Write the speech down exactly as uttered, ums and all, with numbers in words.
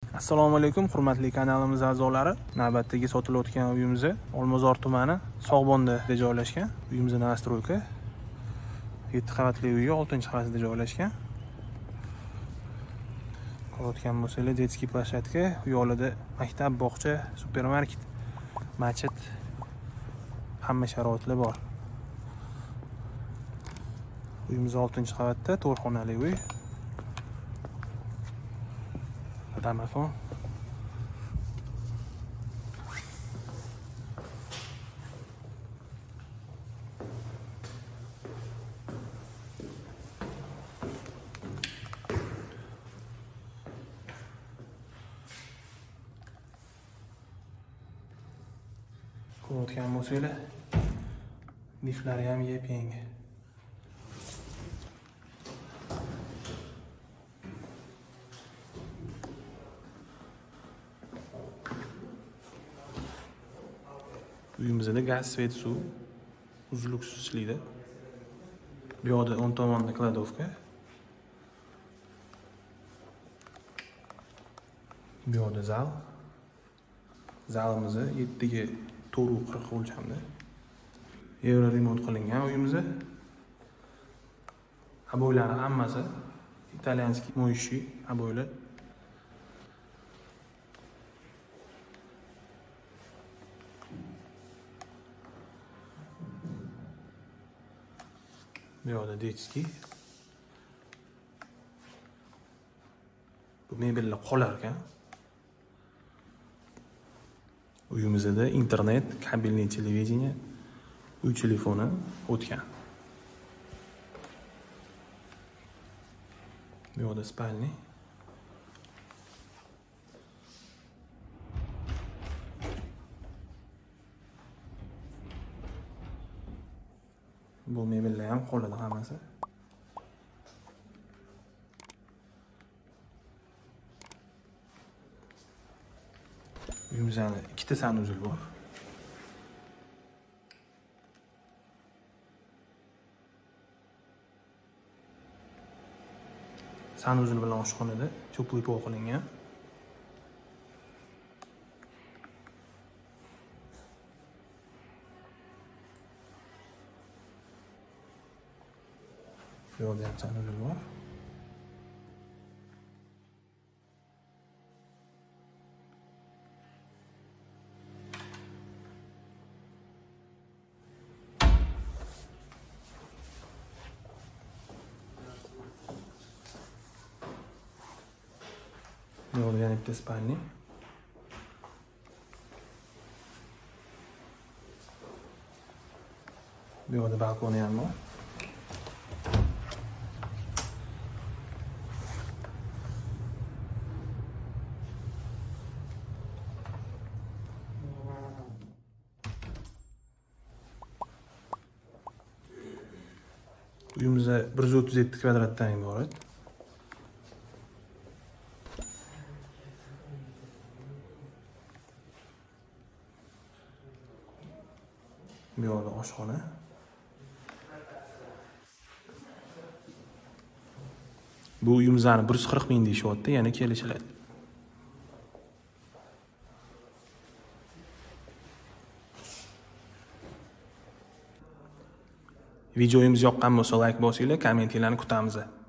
Assalomu alaykum, hurmatli kanalimiz a'zolari. Navbatdagi sotilayotgan uyimiz Olmazor tumani Sog'bonda joylashgan. Uyimiz nastroyka yetti qavatli uyi oltinchi qavatida joylashgan. Ko'rayotgan bo'lsangiz, detskiy plashatka, uy oldida maktab, bog'cha, supermarket, masjid, hamma sharoitlar bor. Uyimiz oltinchi qavatda, to'rt xonali uy. Domofon. Ko'rayotgan bo'lsangiz, liftlari ham yep-yangi. Uyimizda gaz, svet, suv uzluksiz ishlaydi. Bu yoqda o'ng tomonda kladovka. Bu yoqda zal. Zalimiz yettiga to'rt qirq o'lchamda. Euro remont qilingan uyimizda. Aboylari hammasi italyanskiy moyishchi aboylar. Bu yoqda detskiy. Bu mebellar qolar ekan. Uyimizda internet, kabelli televideniya, uy telefoni o'tgan. Bu yoqda spalni. Bu mebellar ham qoladi hammasi. Uyimizda ikkita sanuzul bor. Sanuzul bilan oshxonada cho'plik pol qilingan. Bu yoqda ham sanuzul bor. Bu yoqda yana bitta spalni. Bu yoqda balkoni ham bor. Uyimizda bir yuz o'ttiz yetti kvadratdan iborat. Bu yoqda oshxona. Bu uyimizni bir yuz qirq ming deyishyapti, yana kelishiladi. Videomiz yoqqan bo'lsa, like bosinglar, kommentlarni kutamiz.